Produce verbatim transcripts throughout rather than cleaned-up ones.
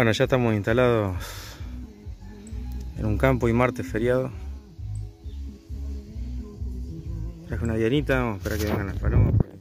Bueno, ya estamos instalados en un campo y martes feriado. Traje una dianita, vamos a esperar que vengan las palomas porque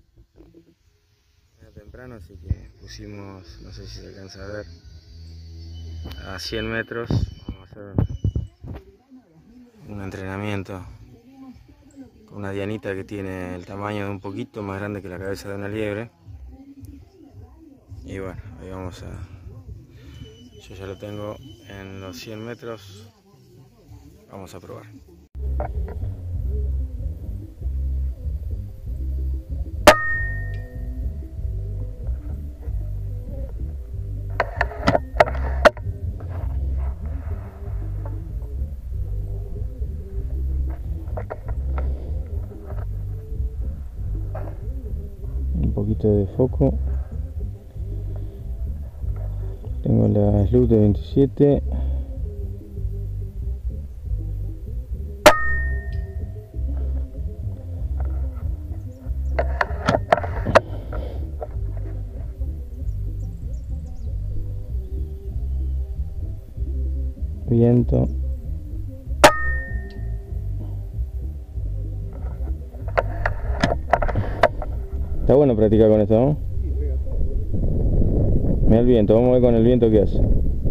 era temprano, así que pusimos, no sé si se alcanza a ver, a cien metros. Vamos a hacer un entrenamiento con una dianita que tiene el tamaño de un poquito más grande que la cabeza de una liebre. Y bueno, ahí vamos a... Yo ya lo tengo en los cien metros. Vamos a probar. Un poquito de foco. Tengo la slug de veintisiete. Viento. Está bueno practicar con esto, ¿no? Mira el viento, vamos a ver con el viento qué hace.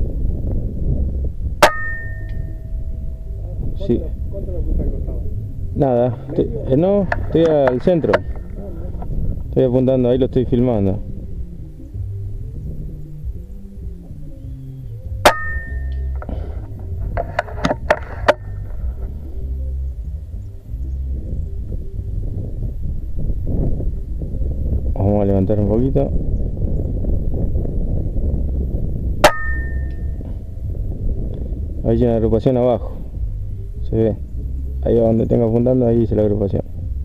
Sí. ¿Cuánto le apunta al costado? Nada, estoy, eh, no, estoy al centro. Estoy apuntando, ahí lo estoy filmando. Vamos a levantar un poquito. Ahí hay una agrupación abajo. Se ve. Ahí donde tengo apuntando, ahí dice la agrupación.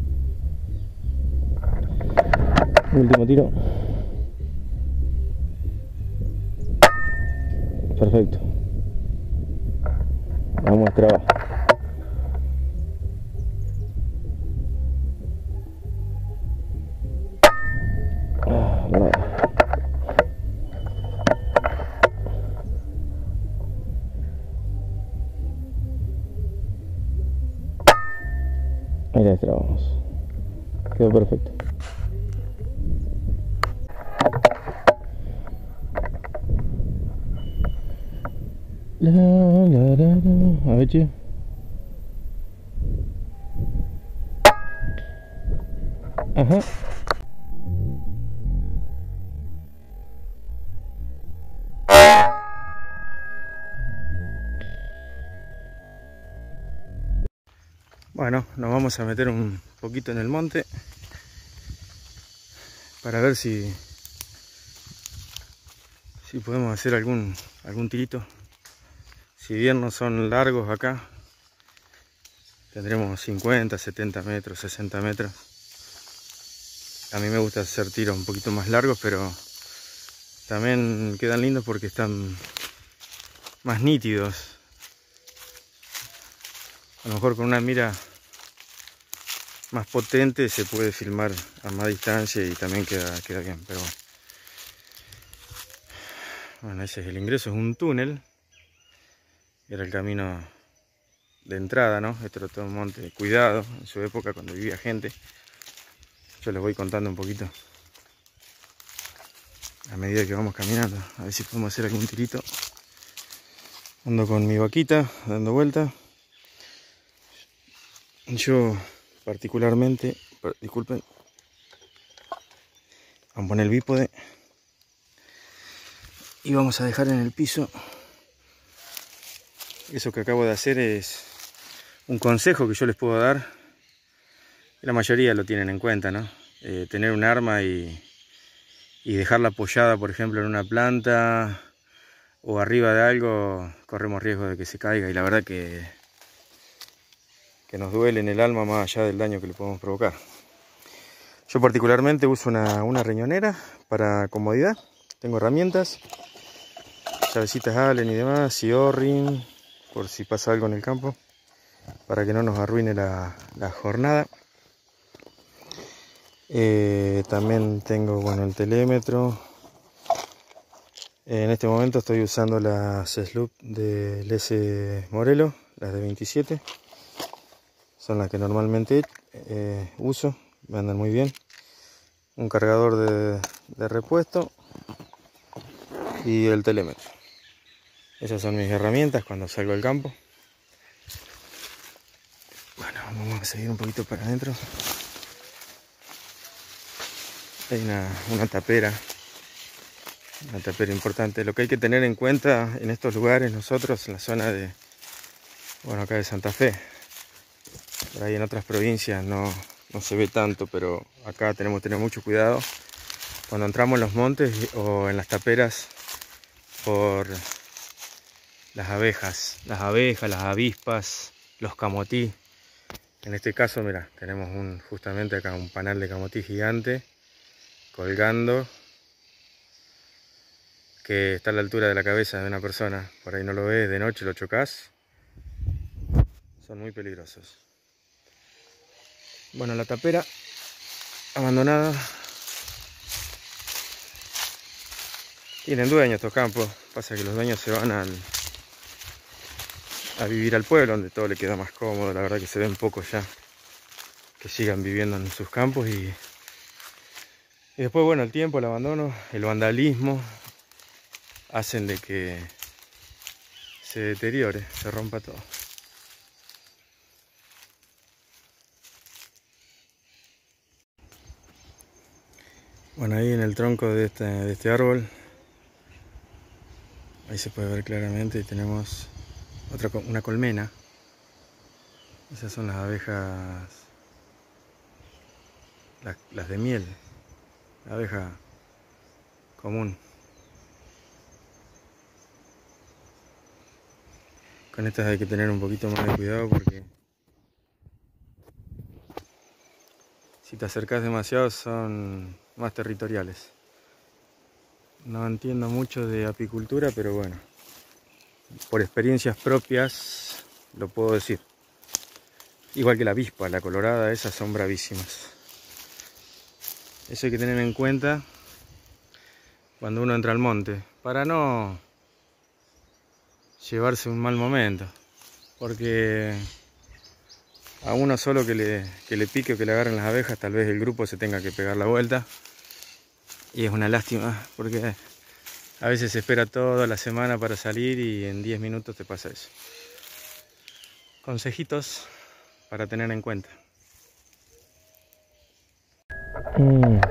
Último tiro. Perfecto. Vamos a trabajar. Ah, no. Ahí la destrabamos. Quedó perfecto. La, la, la, la. A ver, che. Ajá. Bueno, nos vamos a meter un poquito en el monte para ver si si podemos hacer algún algún tirito. Si bien no son largos acá, tendremos cincuenta, setenta metros, sesenta metros. A mí me gusta hacer tiros un poquito más largos, pero también quedan lindos porque están más nítidos. A lo mejor con una mira más potente se puede filmar a más distancia y también queda, queda bien, pero bueno. Bueno, ese es el ingreso, es un túnel. Era el camino de entrada, ¿no? Esto era todo un monte cuidado en su época cuando vivía gente. Yo les voy contando un poquito a medida que vamos caminando, a ver si podemos hacer algún tirito. Ando con mi vaquita dando vuelta. Yo particularmente, disculpen, vamos a poner el bípode y vamos a dejar en el piso. Eso que acabo de hacer es un consejo que yo les puedo dar. La mayoría lo tienen en cuenta, ¿no? Eh, tener un arma y, y dejarla apoyada, por ejemplo, en una planta o arriba de algo, corremos riesgo de que se caiga y la verdad que, que nos duele en el alma más allá del daño que le podemos provocar. Yo particularmente uso una, una riñonera para comodidad. Tengo herramientas, llavecitas Allen y demás, y O-ring, por si pasa algo en el campo, para que no nos arruine la, la jornada. Eh, también tengo, bueno, el telémetro, En este momento estoy usando las Sloop del S Morelo, las de veintisiete. Son las que normalmente eh, uso, me andan muy bien. Un cargador de, de repuesto y el telémetro. Esas son mis herramientas cuando salgo al campo. Bueno, vamos a seguir un poquito para adentro. Hay una, una tapera. Una tapera importante. Lo que hay que tener en cuenta en estos lugares, nosotros en la zona de, bueno, acá de Santa Fe, por ahí en otras provincias no, no se ve tanto, pero acá tenemos que tener mucho cuidado cuando entramos en los montes o en las taperas por las abejas, las abejas, las avispas, los camotí. En este caso, mira, tenemos un, justamente acá un panal de camotí gigante colgando, que está a la altura de la cabeza de una persona. Por ahí no lo ves, de noche lo chocas. Son muy peligrosos. Bueno, la tapera abandonada. Tienen dueños estos campos. Pasa que los dueños se van al, a vivir al pueblo, donde todo le queda más cómodo. La verdad que se ven pocos ya que sigan viviendo en sus campos. Y, y después, bueno, el tiempo, el abandono, el vandalismo hacen de que se deteriore, se rompa todo. Bueno, ahí en el tronco de este, de este árbol, ahí se puede ver claramente, y tenemos otra, una colmena. Esas son las abejas, las, las de miel, la abeja común. Con estas hay que tener un poquito más de cuidado porque si te acercas demasiado son más territoriales. No entiendo mucho de apicultura, pero bueno, por experiencias propias lo puedo decir. Igual que la avispa, la colorada, esas son bravísimas. Eso hay que tener en cuenta cuando uno entra al monte, para no llevarse un mal momento, porque a uno solo que le, que le pique o que le agarren las abejas, tal vez el grupo se tenga que pegar la vuelta, y es una lástima porque a veces se espera toda la semana para salir y en diez minutos te pasa eso. Consejitos para tener en cuenta. Mm.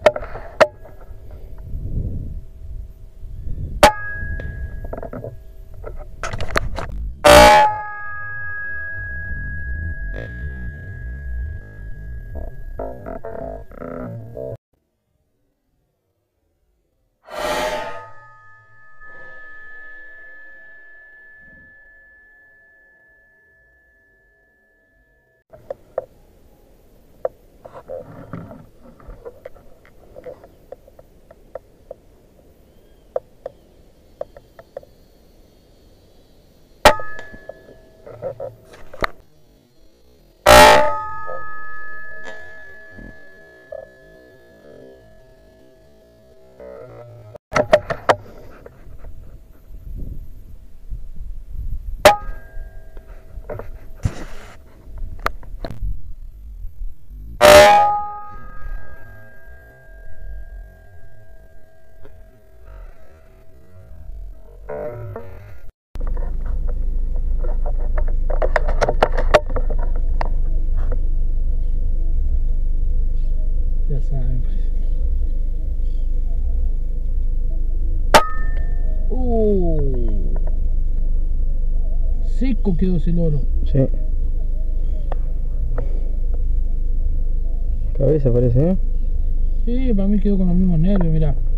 Seco quedó ese loro. Sí. Cabeza parece, ¿eh? Sí, para mí quedó con los mismos nervios, mirá.